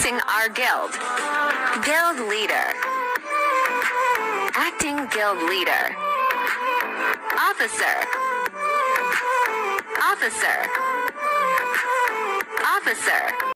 Introducing our guild. Guild leader. Acting guild leader. Officer. Officer. Officer.